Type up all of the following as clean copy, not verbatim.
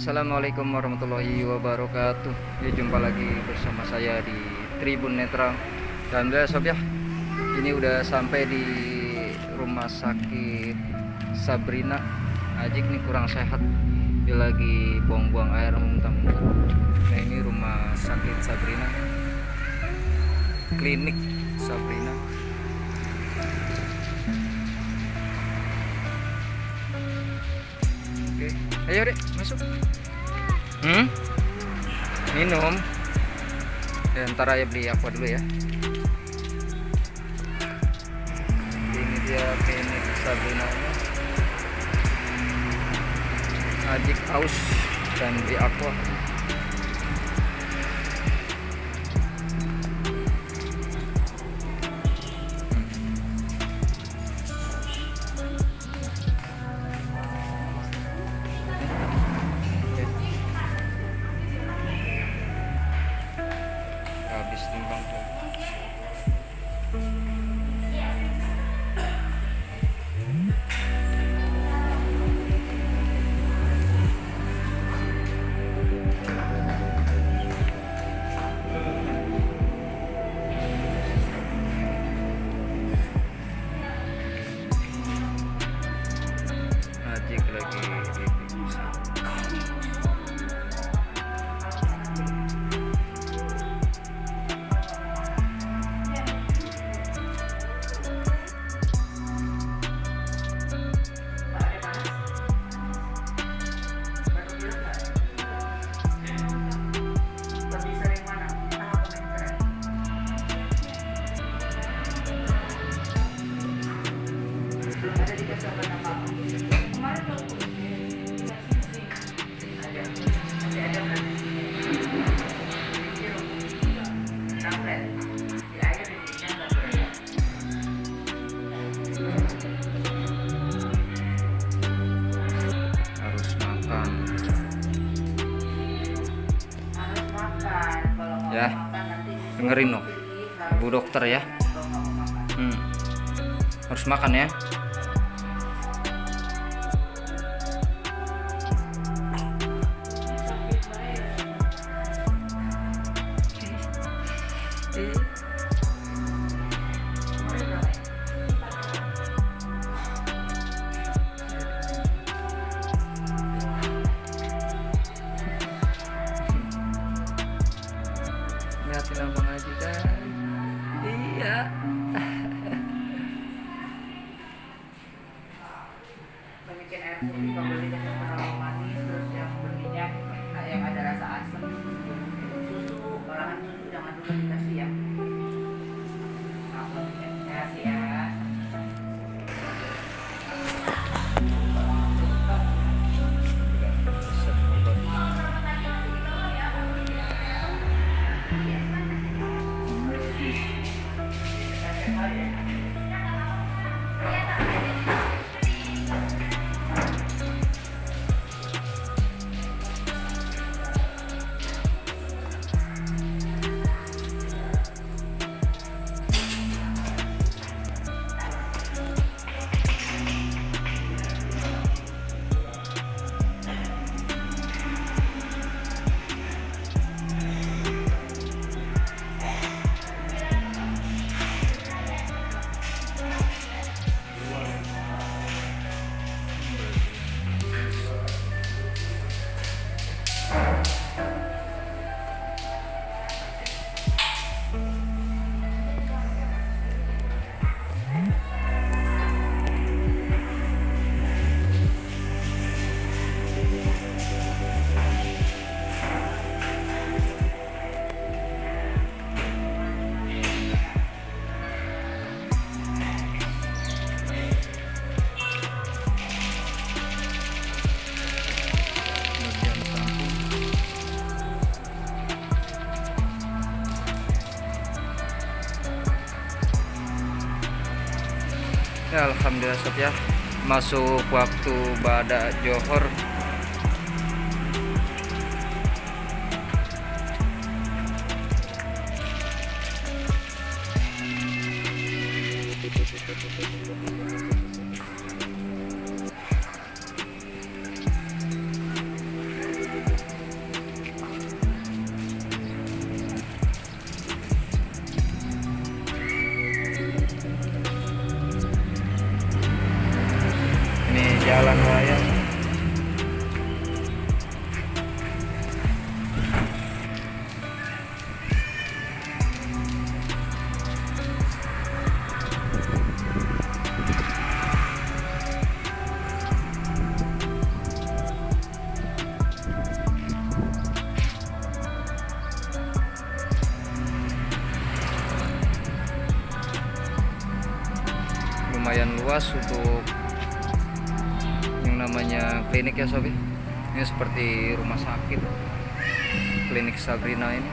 Assalamualaikum warahmatullahi wabarakatuh. Ya, jumpa lagi bersama saya di Tribun Netra. Dan sob ya, ini udah sampai di rumah sakit Sabrina. Ajik nih kurang sehat, dia lagi buang-buang air muntah-muntah. Nah, ini rumah sakit Sabrina, klinik Sabrina. Oke, ayo dek masuk. Minum ya, ntar aja beli aqua dulu ya. Ini dia klinik Sabrina. Ajik aus dan beli aqua. Habis timbang tuh. Ajik lagi diperiksa. Ya, dengerin dong Bu Dokter ya. Harus makan ya. Lihatin abang aja kan. Iya. Bikin air putih pembeli dengan aroma manis, terus yang berminyak, yang ada rasa asam, susu, olahan susu jangan dulu dikasih ya. Aku kasih ya. Ya, alhamdulillah sob ya, masuk waktu ba'da Johor. lumayan luas untuk yang namanya klinik ya sob ya. Ini seperti rumah sakit klinik Sabrina ini.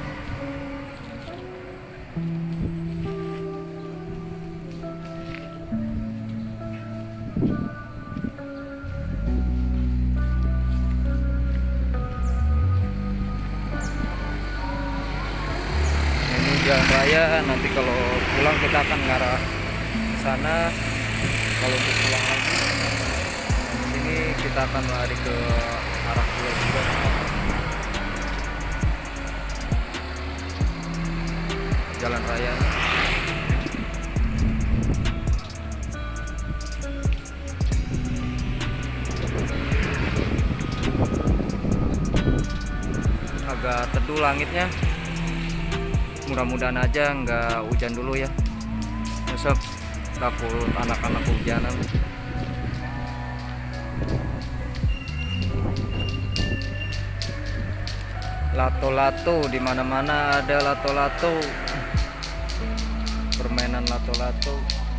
Jalan raya, nanti kalau pulang kita akan ngarah ke sana. Kalau untuk pulang lagi di sini kita akan lari ke arah pulau juga. Jalan raya agak teduh langitnya. Mudah-mudahan aja nggak hujan dulu ya. Besok takut anak-anak hujanan. Lato-lato, di mana-mana ada lato-lato. Permainan lato-lato.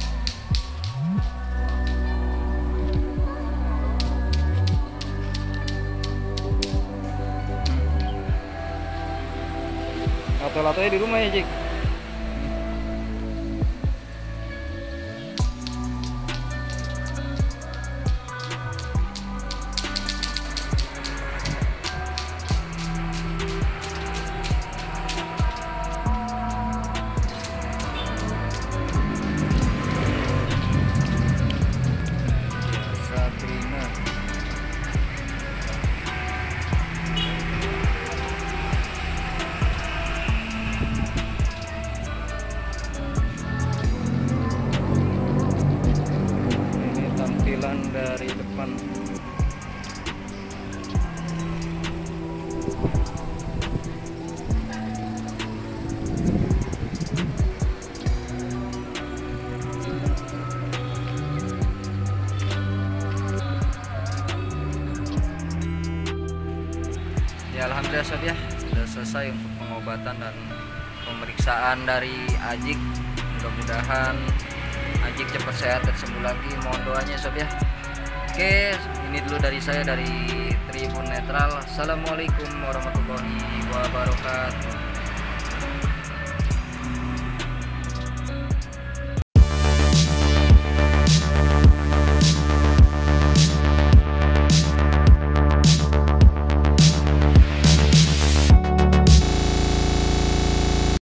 Lato-latonya di rumah ya, Jik. Sabrina. Dari depan. Ya alhamdulillah sob ya, sudah selesai untuk pengobatan dan pemeriksaan dari Ajik. Mudah-mudahan Ajik cepat sehat dan sembuh lagi. Mohon doanya sob ya. Oke, ini dulu dari saya dari Tribun Netral. Assalamualaikum warahmatullahi wabarakatuh.